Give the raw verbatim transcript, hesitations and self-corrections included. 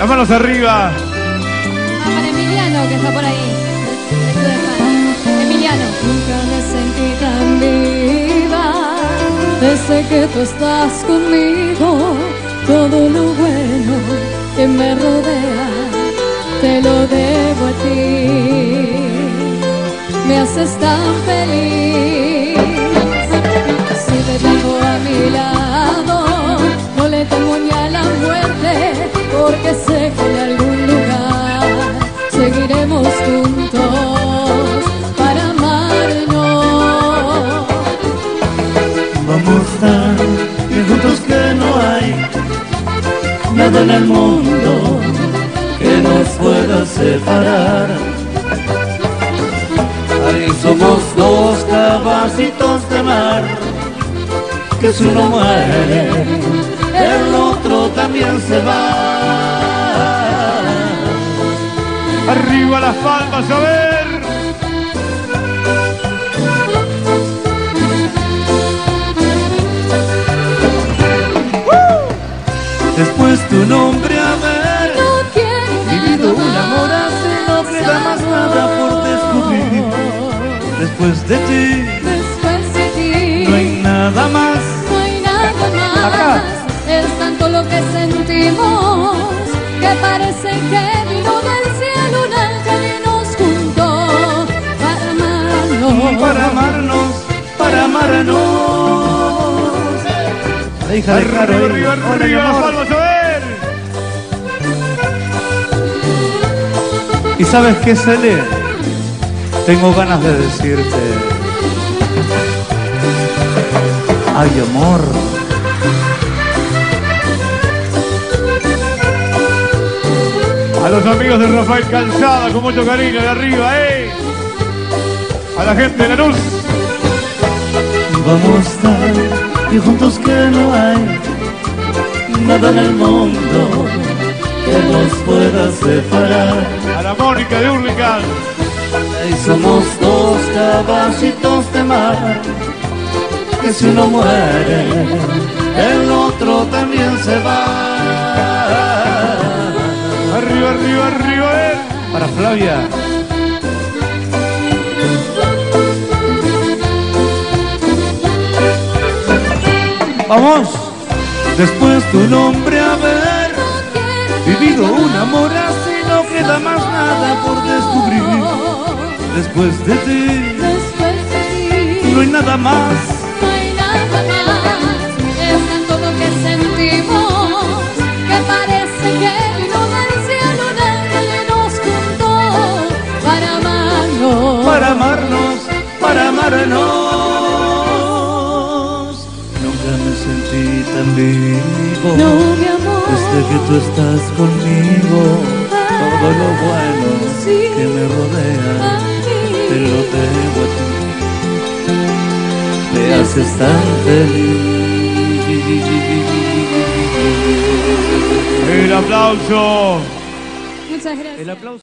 Las manos arriba. Ah, para Emiliano, que está por ahí. Emiliano. Nunca me sentí tan viva desde que tú estás conmigo. Todo lo bueno que me rodea te lo debo a ti. Me haces tan feliz. Si te tengo a mi lado, no le temo ni a la muerte, porque sé que en algún lugar seguiremos juntos para amarnos. Vamos tan bien juntos que no hay nada en el mundo que nos pueda separar. Ahí somos dos caballitos de mar, que si uno muere, el otro también se va. Arriba las palmas, a ver. Después tu nombre a ver, No quiero vivido nada un amor así, no queda más nada por descubrir. Después de ti, Después de ti, no hay nada más. no hay nada más. Acá. Es tanto lo que sentimos que parece que vino del cielo un ángel y nos juntó para amarnos. Para amarnos, para amarnos. La hija de Arriba, Caro, arriba, hola, mi arriba las amor. palmas, a ver. ¿Y sabes qué, Cele? Tengo ganas de decirte: ay, amor. A los amigos de Rafael Calzada, con mucho cariño de arriba, eh. A la gente de la luz. Vamos tan y juntos que no hay nada en el mundo que nos pueda separar. A la Mónica de Hurlingham. Y somos dos caballitos de mar, que si uno muere, el otro también se va. Arriba, arriba, arriba, eh. Para Flavia. Vamos. Después tu nombre a ver, vivido un amor así, no queda más nada por descubrir. Después de ti, Después de ti, no hay nada más. no hay nada más. Es tanto lo que sentimos que parece que vino del cielo un ángel y nos juntó para amarnos. Para amarnos, para amarnos. Nunca me sentí tan vivo. No, mi amor. Desde que tú estás conmigo, todo lo bueno Sí. que me rodea te lo debo a ti. Me haces tan feliz. El aplauso. Muchas gracias. El aplauso.